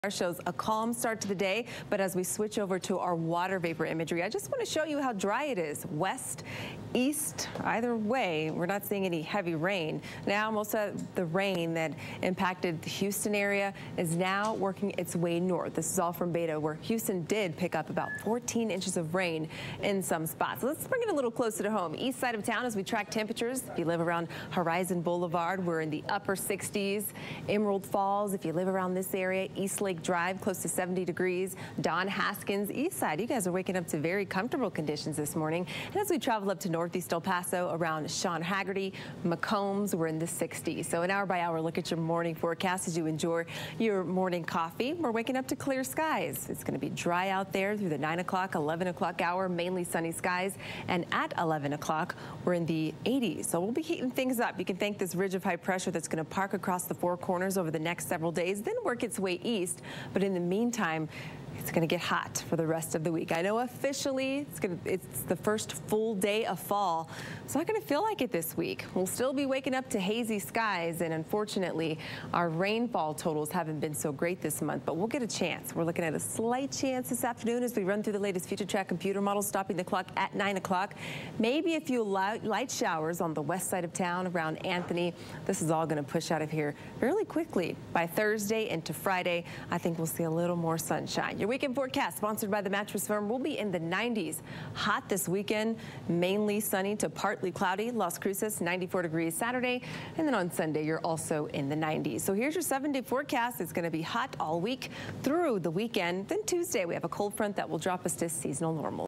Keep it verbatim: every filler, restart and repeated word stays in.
Shows a calm start to the day, but as we switch over to our water vapor imagery, I just want to show you how dry it is. West, east, either way, we're not seeing any heavy rain. Now, most of the rain that impacted the Houston area is now working its way north. This is all from Beta, where Houston did pick up about fourteen inches of rain in some spots. Let's bring it a little closer to home. East side of town as we track temperatures. If you live around Horizon Boulevard, we're in the upper sixties. Emerald Falls, if you live around this area, East Lake Drive, close to seventy degrees. Don Haskins, east side, you guys are waking up to very comfortable conditions this morning. And as we travel up to northeast El Paso, around Sean Haggerty, McCombs, we're in the sixties. So an hour by hour look at your morning forecast as you enjoy your morning coffee. We're waking up to clear skies. It's going to be dry out there through the nine o'clock, eleven o'clock hour, mainly sunny skies. And at eleven o'clock, we're in the eighties. So we'll be heating things up. You can thank this ridge of high pressure that's going to park across the four corners over the next several days, then work its way east. But in the meantime, it's going to get hot for the rest of the week. I know officially it's going to, it's the first full day of fall. It's not going to feel like it this week. We'll still be waking up to hazy skies, and unfortunately, our rainfall totals haven't been so great this month, but we'll get a chance. We're looking at a slight chance this afternoon as we run through the latest future track computer models, stopping the clock at nine o'clock. Maybe a few light showers on the west side of town around Anthony. This is all going to push out of here fairly quickly. By Thursday into Friday, I think we'll see a little more sunshine. Your weekend forecast sponsored by the Mattress Firm will be in the nineties. Hot this weekend, mainly sunny to partly cloudy. Las Cruces, ninety-four degrees Saturday, and then on Sunday you're also in the nineties. So here's your seven-day forecast. It's going to be hot all week through the weekend. Then Tuesday we have a cold front that will drop us to seasonal normal.